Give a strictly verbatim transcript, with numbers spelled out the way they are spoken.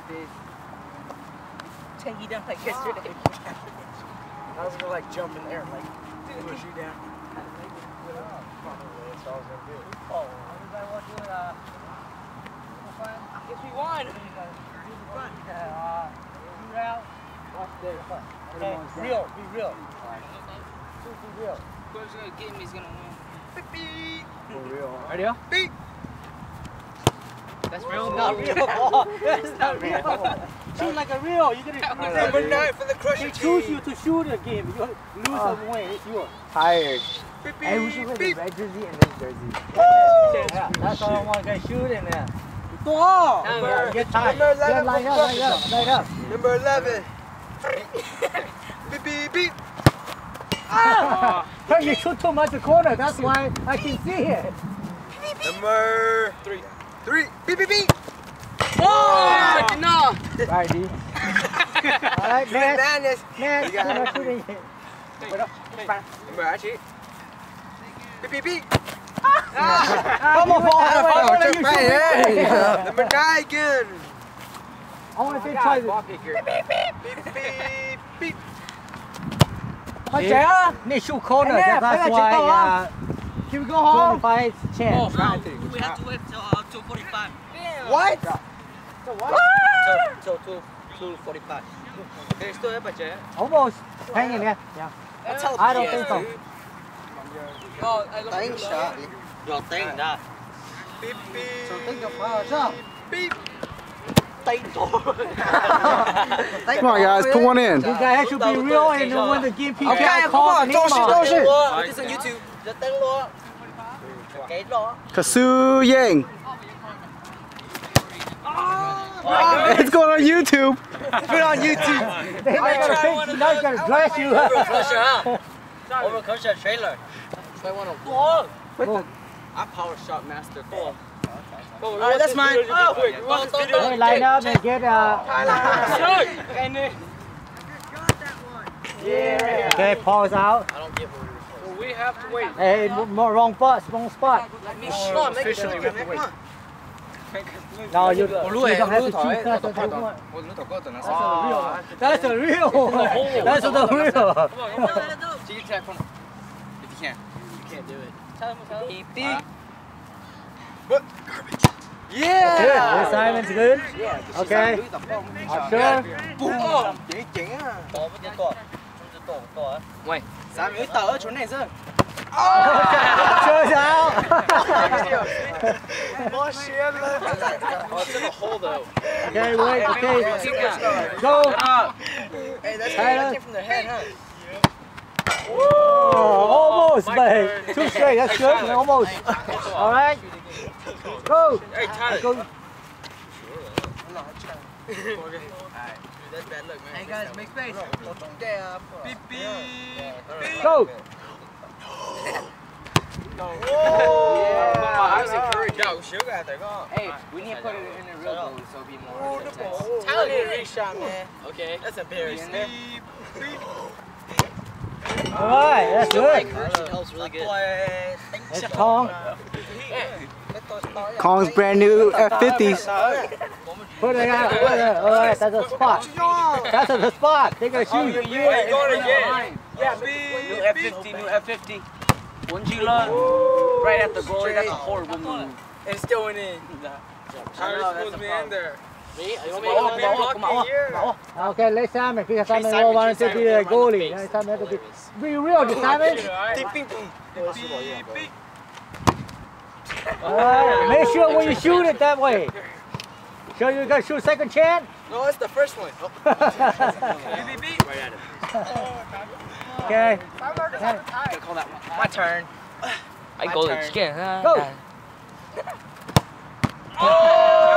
Take you down like yesterday. I was gonna like jump in there and like push you down. Probably that's all I was gonna do. Oh. I guess we won. Okay, real, be real. Be real. Whoever's gonna get me is gonna win. Beep, beep. For real. Ready? Beep. That's real, not real. Oh, that's not real. Shoot like a real. You're gonna number nine for the crusher team. They choose you to shoot a game. You lose uh, some way. It's yours. Tired. Beep, Hey, we should wear the beep. red jersey and this jersey. Yeah, that's all I want to get shooting there. Oh, Number, get tired. Number eleven. Get line up, line up, line up. Number eleven. Beep, beep, beep. Ah! Hey, you shoot too much the corner. That's why I can see it. Number three. Three. Beep, beep, beep. Oh, no. Right, D. All right, man. Madness. Man, You got you're it. not shooting it. Number actually. Beep, beep, beep. Ah, Come on, Paul. I want to you shoot Hey, it. number nine again. I want to try this. Beep, beep, beep, beep. เข้าใจอ่ะนี่ shoot corner. That's why uh, Can we go home? twenty-five chance. Oh, no. We have to wait till uh, two forty-five. What? Till two forty-five. There's still have a jet. Almost hanging there. Yeah. That's how I don't think so. Đánh sợ. Rồi đánh đã. Beep, beep. So think of power jump. Beep. Đánh rồi. Come on, guys, put one in. You guys should be real and know when the game people Okay, are come on, calling don't shoot, don't shoot. Put this on YouTube. Just đánh luôn. Cái đó. Kasu Yang. It's going on YouTube. Put it on YouTube. They're not gonna think, they're not gonna dress you up. Overcrusher, huh? Overcrusher trailer. So I want to. Whoa! I'm power shot master. Cool. Alright, that's mine. Oh, Hey, line up and get uh. Yeah. Okay, pause out. I don't get what we're we have to wait. Hey, more wrong spot, wrong spot. Let me show make it. Officially, we have to wait. No, you, you Lùi, don't have lùi to thổi. choose. That's the real one. Oh. That's the real one. That's the real. So you try from. If you can. You can't do it. Beep beep. What? Garbage. Good. Yeah. This Simon's good. Okay. Sure. Boom. Chính chính à. Wait. Sao mới tờ ở chỗ này chứ? Chơi sao? More shit. Oh, it's in a hole though. Okay, wait. Okay. Go. Hey, that's Tyler. that came from the head, huh? Oh, almost, but too straight. That's good. Almost. All right. Go. Hey, Tyler. Go. That's bad luck, man. Hey guys, make space. Beep beep. Go. I was encouraged. Hey, we need to put it in the real goal so it'll be more intense. Tyler did a reshot, man. Okay. That's embarrassing. All right. That's good. Encouragement helps really good. That's Kong. Kong's brand new F fifties. Put it out. Put it. All right. That's a spot. That's the spot. They're gonna shoot you. Yeah, going again. Yeah, new F fifty, new F fifty. One G love. Right at the goalie. That's a horrible move. And still went in. I know, that's a problem. there. Me? You want me to come out? Come out. Okay, let Simon. Because Simon will want to be the goalie. Let Simon have to be. Be real, Simon. All right. Make sure when you shoot it that way. Sure you got to shoot second chance? No, it's the first one. Okay. Call that one. My turn. I go again. Go. Oh!